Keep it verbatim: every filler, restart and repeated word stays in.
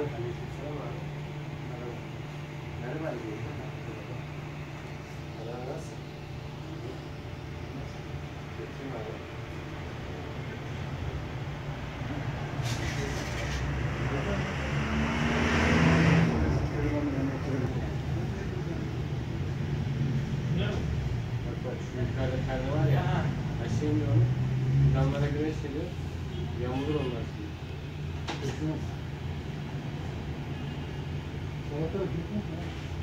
Aleykümselam abi. Merhaba. Merhaba. Merhaba. Nasıl? Geçeyim abi. Bak bak şu yukarıda perde var ya. Aşağı iniyor onu. Damlara güneş geliyor. Yağmurur onlar şimdi. Salata gitmiş mi?